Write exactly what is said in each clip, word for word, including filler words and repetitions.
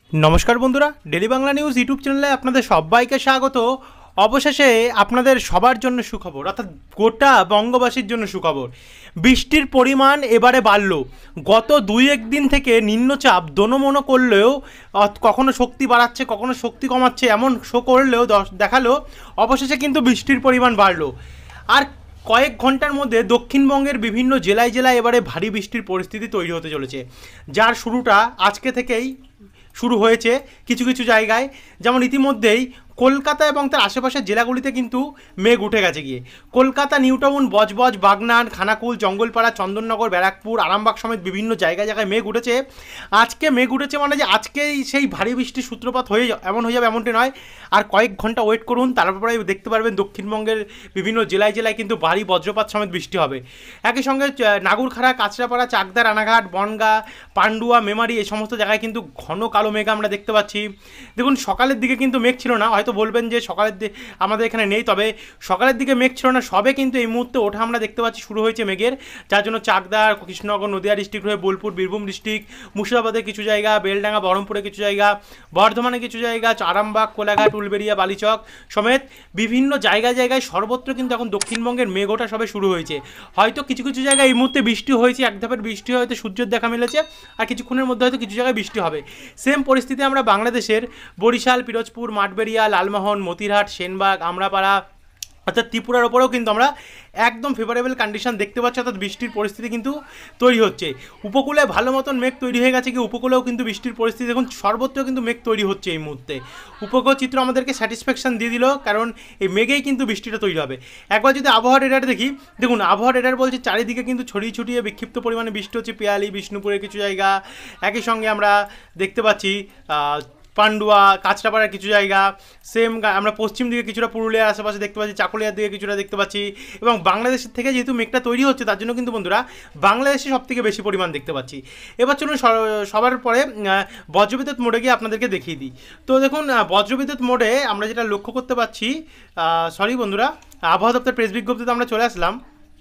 নমস্কার বন্ধুরা, daily Bangla news YouTube চ্যানেলে আপনাদের সবাইকে স্বাগত। অবশেষে আপনাদের সবার জন্য সুখবর, অর্থাৎ গোটা বঙ্গবাসীর জন্য সুখবর। বৃষ্টির পরিমাণ এবারে বাড়ল। গত দুই এক দিন থেকে নিম্নচাপ দোনমনো করলেও, কখনো শক্তি বাড়াচ্ছে কখনো শক্তি কমাচ্ছে, এমন শো করলেও দেখালো অবশেষে কিন্তু বৃষ্টির পরিমাণ বাড়লো। আর কয়েক ঘন্টার মধ্যে দক্ষিণবঙ্গের বিভিন্ন জেলায় জেলায় এবারে ভারী বৃষ্টির পরিস্থিতি তৈরি হতে চলেছে, যার শুরুটা আজকে থেকেই শুরু হয়েছে কিছু কিছু জায়গায়। যেমন ইতিমধ্যেই কলকাতা এবং তার আশেপাশের জেলাগুলিতে কিন্তু মেঘ উঠে গেছে গিয়ে। কলকাতা, নিউটাউন, বজবজ, বাগনান, খানাকুল, জঙ্গলপাড়া, চন্দননগর, ব্যারাকপুর, আরামবাগ সমেত বিভিন্ন জায়গায় জায়গায় মেঘ উঠেছে। আজকে মেঘ উঠেছে মানে যে আজকেই সেই ভারী বৃষ্টির সূত্রপাত হয়ে এমন হয়ে যাবে এমনটি নয়। আর কয়েক ঘন্টা ওয়েট করুন, তারপরে দেখতে পারবেন দক্ষিণবঙ্গের বিভিন্ন জেলায় জেলায় কিন্তু ভারী বজ্রপাত সমেত বৃষ্টি হবে। একই সঙ্গে নাগুরখাড়া, কাঁচরাপাড়া, চাকদা, রানাঘাট, বনগাঁ, পান্ডুয়া, মেমারি এই সমস্ত জায়গায় কিন্তু ঘন কালো মেঘ আমরা দেখতে পাচ্ছি। দেখুন, সকালের দিকে কিন্তু মেঘ ছিল না, হয়তো বলবেন যে সকালের আমাদের এখানে নেই, তবে সকালের দিকে মেঘ ছিল না, সবে কিন্তু এই মুহূর্তে ওঠা আমরা দেখতে পাচ্ছি শুরু হয়েছে মেঘের, যার জন্য চাকদা, কৃষ্ণনগর, নদিয়া ডিস্ট্রিক্ট হয়ে বোলপুর, বীরভূম ডিস্ট্রিক্ট, মুর্শিদাবাদের কিছু জায়গা, বেলডাঙ্গা, বহরমপুরে কিছু জায়গা, বর্ধমানে কিছু জায়গা, আরামবাগ, কোলাঘাট, উলবেড়িয়া, বালিচক সমেত বিভিন্ন জায়গায় জায়গায় সর্বত্র কিন্তু এখন দক্ষিণবঙ্গের মেঘ ওঠা সবে শুরু হয়েছে। হয়তো কিছু কিছু জায়গায় এই মুহূর্তে বৃষ্টি হয়েছে, এক ধাপের বৃষ্টি হয়তো সূর্যের দেখা মিলেছে, আর কিছুক্ষণের মধ্যে হয়তো কিছু জায়গায় বৃষ্টি হবে। সেম পরিস্থিতি আমরা বাংলাদেশের বরিশাল, পিরোজপুর, মাঠবেড়িয়া, লালমোহন, মতিরহাট, সেনবাগ, আমরাপাড়া অর্থাৎ ত্রিপুরার ওপরেও কিন্তু আমরা একদম ফেভারেবল কন্ডিশন দেখতে পাচ্ছি, অর্থাৎ বৃষ্টির পরিস্থিতি কিন্তু তৈরি হচ্ছে। উপকূলে ভালো মতন মেঘ তৈরি হয়ে গেছে কি, উপকূলেও কিন্তু বৃষ্টির পরিস্থিতি দেখুন সর্বত্র কিন্তু মেঘ তৈরি হচ্ছে এই মুহূর্তে। উপকূল চিত্র আমাদেরকে স্যাটিসফ্যাকশন দিয়ে দিল, কারণ এই মেঘেই কিন্তু বৃষ্টিটা তৈরি হবে। একবার যদি আবহাওয়ার রেডার দেখি, দেখুন আবহাওয়ার রেডার বলছে চারিদিকে কিন্তু ছড়িয়ে ছড়িয়ে বিক্ষিপ্ত পরিমাণে বৃষ্টি হচ্ছে। পিয়ালি, বিষ্ণুপুরের কিছু জায়গা, একই সঙ্গে আমরা দেখতে পাচ্ছি পান্ডুয়া, কাঁচরাপাড়ার কিছু জায়গা, সেম আমরা পশ্চিম দিকে কিছুটা পুরুলিয়ার আশেপাশে দেখতে পাচ্ছি, চাকুলিয়ার দিকে কিছুটা দেখতে পাচ্ছি। এবং বাংলাদেশের থেকে যেহেতু মেঘটা তৈরি হচ্ছে, তার জন্য কিন্তু বন্ধুরা বাংলাদেশে সব থেকে বেশি পরিমাণ দেখতে পাচ্ছি। এবার চলুন সবার পরে বজ্রবিদ্যুৎ মোডে গিয়ে আপনাদেরকে দেখিয়ে দিই। তো দেখুন, বজ্রবিদ্যুৎ মোডে আমরা যেটা লক্ষ্য করতে পারছি, সরি বন্ধুরা, আবহাওয়া দপ্তর প্রেস বিজ্ঞপ্তিতে আমরা চলে আসলাম।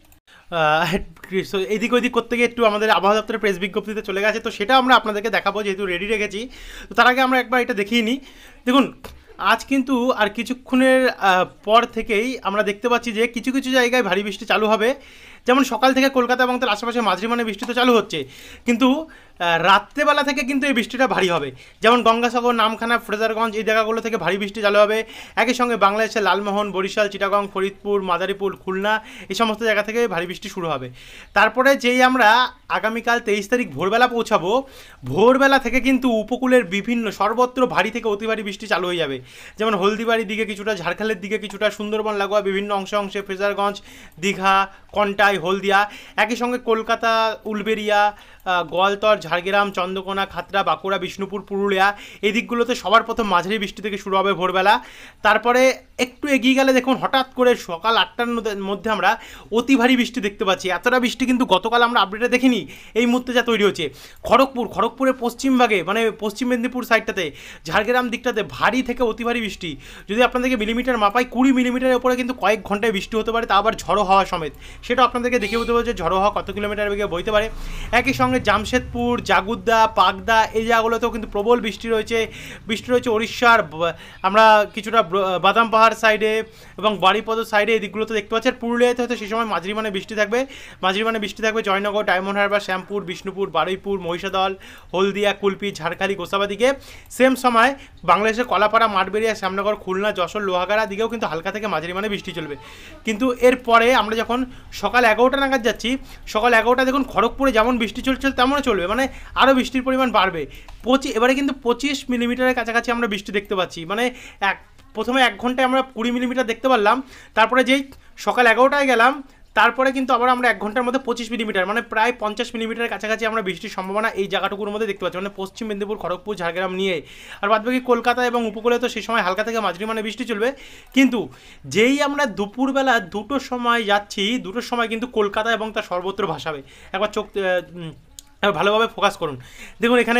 এদিক ওইদিক করতে গিয়ে একটু আমাদের আবহাওয়া দপ্তরের প্রেস বিজ্ঞপ্তিতে চলে গেছে, তো সেটা আমরা আপনাদেরকে দেখাবো, যেহেতু রেডি রেখেছি। তো তার আগে আমরা একবার এটা দেখিয়ে নিই। দেখুন, আজ কিন্তু আর কিছুক্ষণের পর থেকেই আমরা দেখতে পাচ্ছি যে কিছু কিছু জায়গায় ভারী বৃষ্টি চালু হবে। যেমন সকাল থেকে কলকাতা এবং তার আশেপাশে মাঝারি মানের বৃষ্টি তো চালু হচ্ছে, কিন্তু রাত্রেবেলা থেকে কিন্তু এই বৃষ্টিটা ভারী হবে। যেমন গঙ্গাসাগর, নামখানা, ফ্রেজারগঞ্জ এই জায়গাগুলো থেকে ভারী বৃষ্টি চালু হবে। একই সঙ্গে বাংলাদেশের লালমোহন, বরিশাল, চিটাগং, ফরিদপুর, মাদারীপুর, খুলনা এই সমস্ত জায়গা থেকে ভারী বৃষ্টি শুরু হবে। তারপরে যেই আমরা আগামীকাল তেইশ তারিখ ভোরবেলা পৌঁছাবো, ভোরবেলা থেকে কিন্তু উপকূলের বিভিন্ন সর্বত্র ভারী থেকে অতি ভারী বৃষ্টি চালু হয়ে যাবে। যেমন হলদিবাড়ির দিকে কিছুটা, ঝাড়খালের দিকে কিছুটা, সুন্দরবন লাগোয়া বিভিন্ন অংশে অংশে, ফ্রেজারগঞ্জ, দীঘা, কন্টাই, হলদিয়া, একই সঙ্গে কলকাতা, উলবেড়িয়া, গোয়ালতর, ঝাড়গ্রাম, চন্দ্রকোনা, খাতড়া, বাঁকুড়া, বিষ্ণুপুর, পুরুলিয়া এই দিকগুলোতে সবার প্রথম মাঝারি বৃষ্টি থেকে শুরু হবে ভোরবেলা। তারপরে একটু এগিয়ে গেলে দেখুন হঠাৎ করে সকাল আটটার মধ্যে আমরা অতি ভারী বৃষ্টি দেখতে পাচ্ছি। এতটা বৃষ্টি কিন্তু গতকাল আমরা আপডেটে দেখিনি, এই মুহূর্তে যা তৈরি হচ্ছে। খড়গপুর, খড়গপুরের পশ্চিম ভাগে মানে পশ্চিম মেদিনীপুর সাইডটাতে, ঝাড়গ্রাম দিকটাতে ভারী থেকে অতি ভারী বৃষ্টি। যদি আপনাদেরকে মিলিমিটার মাপাই, কুড়ি মিলিমিটারের উপরে কিন্তু কয়েক ঘন্টায় বৃষ্টি হতে পারে, তা আবার ঝড়ো হওয়া সমেত। সেটা আপনাদেরকে দেখে বলতে হবে যে ঝড়ো হওয়া কত কিলোমিটার বেগে বইতে পারে। একই সঙ্গে জামশেদপুর, জাগুদ্দা, পাগদা এই জায়গাগুলোতেও কিন্তু প্রবল বৃষ্টি রয়েছে। বৃষ্টি রয়েছে উড়িষ্যার, আমরা কিছুটা বাদাম পাহাড় সাইডে এবং বাড়িপদ সাইডে এই দিকগুলোতে দেখতে পাচ্ছি। আর পুরুলিয়াতে হয়তো সেই সময় মাঝারি মানে বৃষ্টি থাকবে, মাঝারি মানে বৃষ্টি থাকবে জয়নগর, ডায়মন্ড হারবার, শ্যামপুর, বিষ্ণুপুর, বারুইপুর, মহিষাদল, হলদিয়া, কুলপি, ঝাড়খালি, গোসাবাদিকে। সেম সময় বাংলাদেশের কলাপাড়া, মাঠবেড়িয়া, শ্যামনগর, খুলনা, যশোর, লোহাগাড়া দিকেও কিন্তু হালকা থেকে মাঝারি মানে বৃষ্টি চলবে। কিন্তু এরপরে আমরা যখন সকাল এগারোটা নাগাদ যাচ্ছি, সকাল এগারোটা দেখুন খড়গপুরে যেমন বৃষ্টি চলছিল তেমনও চলবে, মানে আরও বৃষ্টির পরিমাণ বাড়বে। পঁচিশ এবারে কিন্তু পঁচিশ মিলিমিটারের কাছাকাছি আমরা বৃষ্টি দেখতে পাচ্ছি। মানে এক প্রথমে এক ঘন্টায় আমরা কুড়ি মিলিমিটার দেখতে পারলাম, তারপরে যেই সকাল এগারোটায় গেলাম তারপরে কিন্তু আবার আমরা এক ঘন্টার মধ্যে পঁচিশ মিলিমিটার মানে প্রায় পঞ্চাশ মিলিমিটারের কাছাকাছি আমরা বৃষ্টির সম্ভাবনা এই জায়গাটুকুর মধ্যে দেখতে পাচ্ছি, মানে পশ্চিম মেদিনীপুর, খড়গপুর, ঝাড়গ্রাম নিয়ে। আর বাদবাকি কলকাতা এবং উপকূলে তো সেই সময় হালকা থেকে মাঝারি মানে বৃষ্টি চলবে। কিন্তু যেই আমরা দুপুরবেলা দুটোর সময় যাচ্ছি, দুটোর সময় কিন্তু কলকাতা এবং তার সর্বত্র ভাসাবে। একবার চোখ ভালোভাবে ফোকাস করুন। দেখুন এখানে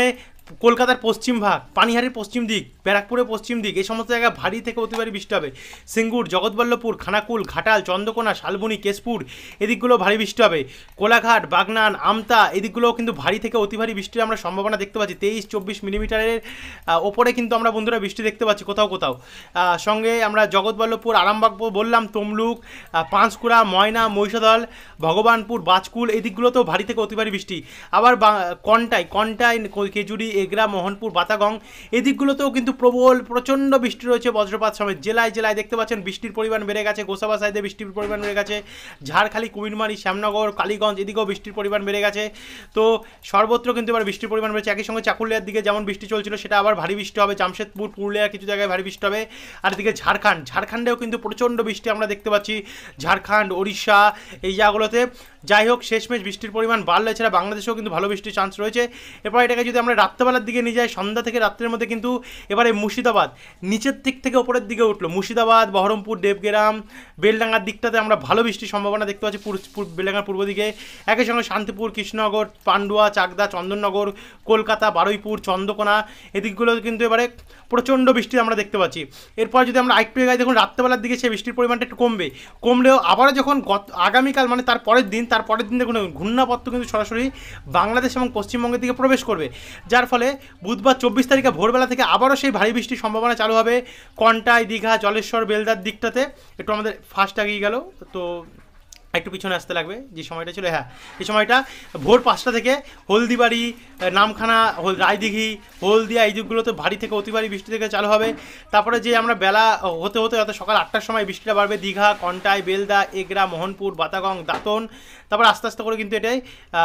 কলকাতার পশ্চিম ভাগ, পানিহাটির পশ্চিম দিক, ব্যারাকপুরের পশ্চিম দিক, এই সমস্ত জায়গায় ভারী থেকে অতি ভারী বৃষ্টি হবে। সিঙ্গুর, জগৎবল্লভপুর, খানাকুল, ঘাটাল, চন্দ্রকোনা, শালবনী, কেশপুর এদিকগুলো ভারী বৃষ্টি হবে। কোলাঘাট, বাগনান, আমতা এদিকগুলোও কিন্তু ভারী থেকে অতি ভারী বৃষ্টির আমরা সম্ভাবনা দেখতে পাচ্ছি। তেইশ চব্বিশ মিলিমিটারের ওপরে কিন্তু আমরা বন্ধুরা বৃষ্টি দেখতে পাচ্ছি কোথাও কোথাও। সঙ্গে আমরা জগৎবল্লভপুর, আরামবাগ বললাম, তমলুক, পাঁশকুড়া, ময়না, মহিষাদল, ভগবানপুর, বাজকুল এই দিকগুলোতেও ভারী থেকে অতি ভারী বৃষ্টি। আবার কন্টাই কন্টাই খেজুরি, এগরা, মোহনপুর, বাতাগং এই দিকগুলোতেও কিন্তু প্রবল প্রচণ্ড বৃষ্টি রয়েছে বজ্রপাত সমেত। জেলায় জেলায় দেখতে পাচ্ছেন বৃষ্টির পরিমাণ বেড়ে গেছে। গোসাবা সাইডে বৃষ্টির পরিমাণ বেড়ে গেছে। ঝাড়খালি, কুমিরমারি, শ্যামনগর, কালীগঞ্জ এদিকেও বৃষ্টির পরিমাণ বেড়ে গেছে। তো সর্বত্র কিন্তু এবার বৃষ্টির পরিমাণ বেড়েছে। একই সঙ্গে চাকুলিয়ার দিকে যেমন বৃষ্টি চলছিল সেটা আবার ভারী বৃষ্টি হবে। জামশেদপুর, পুরুলিয়ার কিছু জায়গায় ভারী বৃষ্টি হবে। আর এদিকে ঝাড়খণ্ড ঝাড়খণ্ডেও কিন্তু প্রচণ্ড বৃষ্টি আমরা দেখতে পাচ্ছি। ঝাড়খণ্ড, ওড়িশা এই জায়গাগুলোতে যাই হোক শেষমেশ বৃষ্টির পরিমাণ বাড়লো। এছাড়া বাংলাদেশেও কিন্তু ভালো বৃষ্টির চান্স রয়েছে। এরপর এটাকে যদি আমরা রাত্রেবেলার দিকে নিয়ে যাই, সন্ধ্যা থেকে রাত্রের মধ্যে কিন্তু এবারে মুর্শিদাবাদ নিচের দিক থেকে ওপরের দিকে উঠলো। মুর্শিদাবাদ, বহরমপুর, দেবগ্রাম, বেলডাঙ্গার দিকটাতে আমরা ভালো বৃষ্টির সম্ভাবনা দেখতে পাচ্ছি। বেলডাঙ্গার পূর্ব দিকে একই সঙ্গে শান্তিপুর, কৃষ্ণনগর, পান্ডুয়া, চাকদা, চন্দননগর, কলকাতা, বারুইপুর, চন্দ্রকোনা এদিকগুলো কিন্তু এবারে প্রচণ্ড বৃষ্টি আমরা দেখতে পাচ্ছি। এরপর যদি আমরা আরেকটু এগাই দেখুন রাত্রেবেলার দিকে সেই বৃষ্টির পরিমাণটা একটু কমবে। কমলেও আবারও যখন গত আগামীকাল মানে তার পরের দিন তার পরের দিন দেখুন ঘূর্ণাবর্ত কিন্তু সরাসরি বাংলাদেশ এবং পশ্চিমবঙ্গের দিকে প্রবেশ করবে, যার ফলে বুধবার চব্বিশ তারিখে ভোরবেলা থেকে আবারও সেই ভারী বৃষ্টির সম্ভাবনা চালু হবে কন্টাই, দীঘা, জলেশ্বর, বেলদার দিকটাতে। একটু আমাদের ফার্স্ট আগিয়ে গেল, তো একটু পিছনে আসতে লাগবে যে সময়টা ছিল। হ্যাঁ, এই সময়টা ভোর পাঁচটা থেকে হলদিবাড়ি, নামখানা, রায়দিঘি, হলদিয়া এই দিকগুলোতে ভারী থেকে অতি ভারী বৃষ্টি থেকে চালু হবে। তারপরে যে আমরা বেলা হতে হতে হয়তো সকাল আটটার সময় বৃষ্টিটা বাড়বে দীঘা, কন্টাই, বেলদা, এগরা, মোহনপুর, বাতাগং, দাঁতন। তারপর আস্তে আস্তে করে কিন্তু এটাই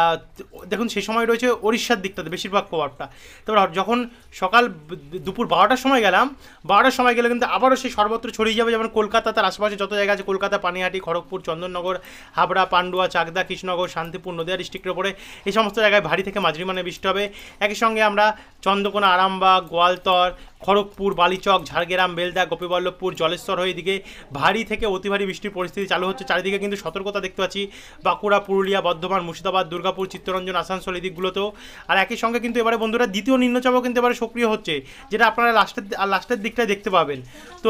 দেখুন সেই সময় রয়েছে ওড়িশার দিকটাতে বেশিরভাগ প্রভাবটা। তারপর যখন সকাল দুপুর বারোটার সময় গেলাম, বারোটার সময় গেলে কিন্তু আবারও সেই সর্বত্র ছড়িয়ে যাবে। যেমন কলকাতা তার আশেপাশে যত জায়গা আছে, কলকাতা, পানিহাটি, খড়গপুর, চন্দননগর, হাবড়া, পান্ডুয়া, চাকদা, কৃষ্ণনগর, শান্তিপুর, নদিয়া ডিস্ট্রিক্টের উপরে এই সমস্ত জায়গায় ভারী থেকে মাঝারি মানের বৃষ্টি হবে। একই সঙ্গে আমরা চন্দ্রকোনা, আরামবাগ, গোয়ালতর, খড়গপুর, বালিচক, ঝাড়গ্রাম, বেলদা, গোপীবল্লভপুর, জলেশ্বর হয়ে এদিকে ভারী থেকে অতি ভারী বৃষ্টির পরিস্থিতি চালু হচ্ছে। চারিদিকে কিন্তু সতর্কতা দেখতে পাচ্ছি বাঁকুড়া, পুরুলিয়া, বর্ধমান, মুর্শিদাবাদ, দুর্গাপুর, চিত্তরঞ্জন, আসানসোল এই দিকগুলোতেও। আর একই সঙ্গে কিন্তু এবারে বন্ধুরা দ্বিতীয় নিম্নচাপও কিন্তু এবারে সক্রিয় হচ্ছে, যেটা আপনারা লাস্টের লাস্টের দিকটায় দেখতে পাবেন। তো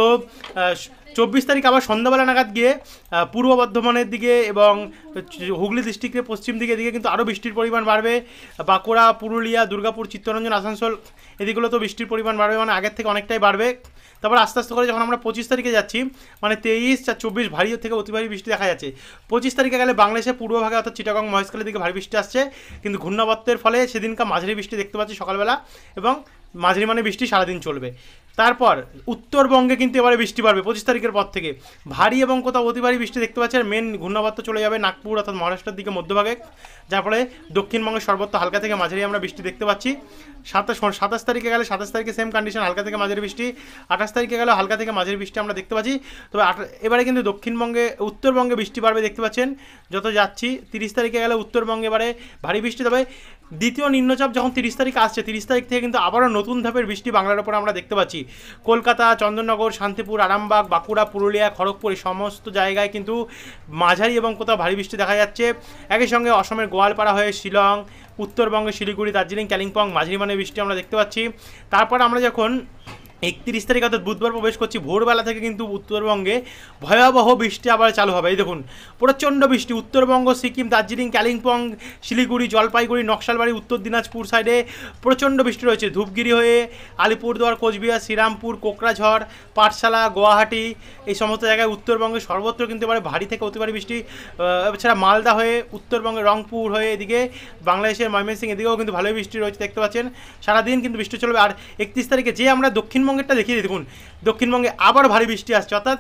চব্বিশ তারিখ আবার সন্ধ্যাবেলা নাগাদ গিয়ে পূর্ব বর্ধমানের দিকে এবং হুগলি ডিস্ট্রিক্টের পশ্চিম দিকে এদিকে কিন্তু আরও বৃষ্টির পরিমাণ বাড়বে। বাঁকুড়া, পুরুলিয়া, দুর্গাপুর, চিত্তরঞ্জন, আসানসোল এদিকগুলোতেও বৃষ্টির পরিমাণ বাড়বে, মানে আগের থেকে অনেকটাই বাড়বে। তারপর আস্তে আস্তে করে যখন আমরা পঁচিশ তারিখে যাচ্ছি, মানে তেইশ আর চব্বিশ ভারী থেকে অতি ভারী বৃষ্টি দেখা যাচ্ছে। পঁচিশ তারিখে গেলে বাংলাদেশের পূর্বভাগে অর্থাৎ চিটাগং, মহেশখালীর দিকে ভারী বৃষ্টি আসছে, কিন্তু ঘূর্ণাবর্তের ফলে সেদিনকার মাঝারি বৃষ্টি দেখতে পাচ্ছি সকালবেলা এবং মাঝারি মানে বৃষ্টি সারাদিন চলবে। তারপর উত্তরবঙ্গে কিন্তু এবারে বৃষ্টি বাড়বে পঁচিশ তারিখের পর থেকে, ভারী এবং কোথাও অতি ভারী বৃষ্টি দেখতে পাচ্ছি। আর মেন ঘূর্ণাবর্ত চলে যাবে নাগপুর অর্থাৎ মহারাষ্ট্রের দিকে মধ্যভাগে, যার ফলে দক্ষিণবঙ্গের সর্বত্র হালকা থেকে মাঝারি আমরা বৃষ্টি দেখতে পাচ্ছি। সাতাশ সাতাশ তারিখে গেলে সাতাশ তারিখে সেম কন্ডিশন, হালকা থেকে মাঝারি বৃষ্টি। আঠাশ তারিখে গেলে হালকা থেকে মাঝারি বৃষ্টি আমরা দেখতে পাচ্ছি। তবে এবারে কিন্তু দক্ষিণবঙ্গে উত্তরবঙ্গে বৃষ্টি বাড়বে দেখতে পাচ্ছেন যত যাচ্ছি। তিরিশ তারিখে গেলে উত্তরবঙ্গে এবারে ভারী বৃষ্টি। তবে দ্বিতীয় নিম্নচাপ যখন তিরিশ তারিখ আসছে, তিরিশ তারিখ থেকে কিন্তু আবারও নতুন ধাপের বৃষ্টি বাংলার ওপর আমরা দেখতে পাচ্ছি। কলকাতা, চন্দননগর, শান্তিপুর, আরামবাগ, বাঁকুড়া, পুরুলিয়া, খড়গপুর এই সমস্ত জায়গায় কিন্তু মাঝারি এবং কোথাও ভারী বৃষ্টি দেখা যাচ্ছে। একই সঙ্গে অসমের গোয়ালপাড়া হয়ে শিলং, উত্তরবঙ্গে শিলিগুড়ি, দার্জিলিং, কালিম্পং মাঝারি মানের বৃষ্টি আমরা দেখতে পাচ্ছি। তারপর আমরা যখন একত্রিশ তারিখ অর্থাৎ বুধবার প্রবেশ করছি, ভোরবেলা থেকে কিন্তু উত্তরবঙ্গে ভয়াবহ বৃষ্টি আবার চালু হবে। এই দেখুন প্রচণ্ড বৃষ্টি উত্তরবঙ্গ, সিকিম, দার্জিলিং, কালিম্পং, শিলিগুড়ি, জলপাইগুড়ি, নকশালবাড়ি, উত্তর দিনাজপুর সাইডে প্রচণ্ড বৃষ্টি রয়েছে। ধূপগিরি হয়ে আলিপুরদুয়ার, কোচবিহার, শ্রীরামপুর, কোকরাঝড়, পাঠশালা, গুয়াহাটি এই সমস্ত জায়গায় উত্তরবঙ্গে সর্বত্র কিন্তু এবারে ভারী থেকে অতি ভারী বৃষ্টি। এছাড়া মালদা হয়ে উত্তরবঙ্গের রংপুর হয়ে এদিকে বাংলাদেশের ময়মনসিংহ এদিকেও কিন্তু ভালোই বৃষ্টি রয়েছে দেখতে পাচ্ছেন। সারাদিন কিন্তু বৃষ্টি চলবে। আর একত্রিশ তারিখে যে আমরা দক্ষিণবঙ্গেরটা দেখিয়ে দেখুন, দক্ষিণবঙ্গে আবার ভারী বৃষ্টি আসছে, অর্থাৎ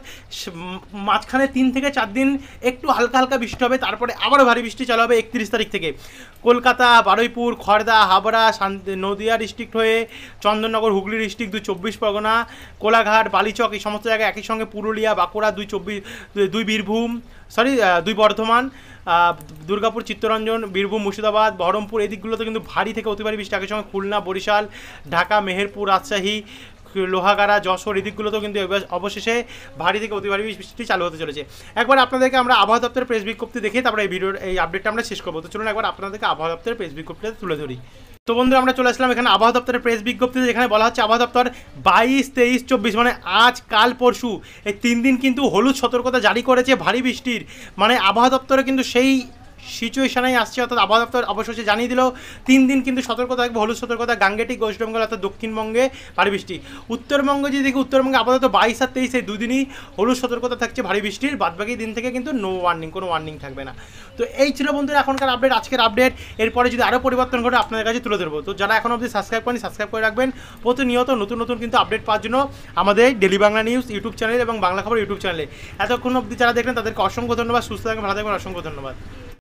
মাঝখানে তিন থেকে চার দিন একটু হালকা হালকা বৃষ্টি হবে, তারপরে আবারও ভারী বৃষ্টি চালু হবে একত্রিশ তারিখ থেকে। কলকাতা, বারুইপুর, খড়দা, হাবড়া, নদিয়া ডিস্ট্রিক্ট হয়ে চন্দননগর, হুগলি ডিস্ট্রিক্ট, দুই চব্বিশ পরগনা, কোলাঘাট, বালিচক এই সমস্ত জায়গায়, একই সঙ্গে পুরুলিয়া, বাঁকুড়া, দুই চব্বিশ দুই বীরভূম সরি দুই বর্ধমান, দুর্গাপুর, চিত্তরঞ্জন, বীরভূম, মুর্শিদাবাদ, বহরমপুর এই দিকগুলোতে কিন্তু ভারী থেকে অতি ভারী বৃষ্টি। একই সঙ্গে খুলনা, বরিশাল, ঢাকা, মেহেরপুর, রাজশাহী, লোহাগাড়া, যশোর এই দিকগুলোতেও কিন্তু অবশেষে ভারী থেকে অতি ভারী বৃষ্টি চালু হতে চলেছে। একবার আপনাদেরকে আমরা আবহাওয়া দপ্তরের প্রেস বিজ্ঞপ্তি দেখে তারপরে এই ভিডিওর এই আপডেটটা আমরা শেষ করবো। তো চলুন একবার আপনাদেরকে আবহাওয়া দপ্তরের প্রেস বিজ্ঞপ্তিটা তুলে ধরি। তো বন্ধুরা আমরা চলে আসলাম এখানে আবহাওয়া দপ্তরের প্রেস বিজ্ঞপ্তিতে, যেখানে বলা হচ্ছে আবহাওয়া দপ্তর বাইশ তেইশ চব্বিশ মানে আজ কাল পরশু এই তিন দিন কিন্তু হলুদ সতর্কতা জারি করেছে ভারী বৃষ্টির। মানে আবহাওয়া দপ্তরে কিন্তু সেই সিচুয়েশনেই আসছে, অর্থাৎ আবহাওয়া দপ্তর অবশেষে জানিয়ে দিল তিন দিন কিন্তু সতর্কতা থাকবে, হলুদ সতর্কতা গাঙ্গেটিক ওয়েস্ট বেঙ্গল অর্থাৎ দক্ষিণবঙ্গে ভারী বৃষ্টি। উত্তরবঙ্গে যদি দেখি উত্তরবঙ্গে আপাতত বাইশ আর তেইশ এই দুদিনই হলুদ সতর্কতা থাকছে ভারী বৃষ্টির, বাদবাকি দিন থেকে কিন্তু নো ওয়ার্নিং, কোনো ওয়ার্নিং থাকবে না। তো এই ছিল বন্ধুরা এখনকার আপডেট, আজকের আপডেট। এরপরে যদি আরও পরিবর্তন ঘটে আপনাদের কাছে তুলে ধরবো। তো যারা এখন অবধি সাবস্ক্রাইব করেন সাবস্ক্রাইব করে রাখবেন প্রতিনিয়ত নতুন নতুন কিন্তু আপডেট পাওয়ার জন্য আমাদের daily Bangla news YouTube channel এবং বাংলা খবর ইউটিউব চ্যানেলে। এতক্ষণ অবধি যারা দেখলেন তাদেরকে অসংখ্য ধন্যবাদ। সুস্থ থাকবেন, ভালো থাকবেন, অসংখ্য ধন্যবাদ।